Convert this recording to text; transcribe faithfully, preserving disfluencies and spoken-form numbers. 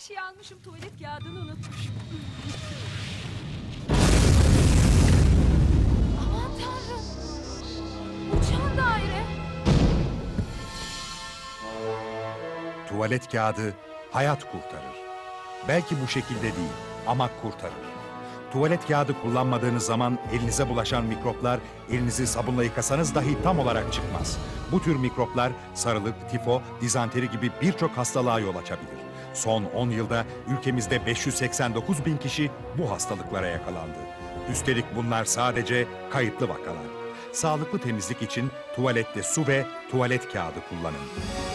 şeyi almışım, tuvalet kağıdını unutmuşum. Aman Tanrım! Uçan daire! Tuvalet kağıdı hayat kurtarır. Belki bu şekilde değil ama kurtarır. Tuvalet kağıdı kullanmadığınız zaman elinize bulaşan mikroplar elinizi sabunla yıkasanız dahi tam olarak çıkmaz. Bu tür mikroplar sarılık, tifo, dizanteri gibi birçok hastalığa yol açabilir. Son on yılda ülkemizde beş yüz seksen dokuz bin kişi bu hastalıklara yakalandı. Üstelik bunlar sadece kayıtlı vakalar. Sağlıklı temizlik için tuvalette su ve tuvalet kağıdı kullanın.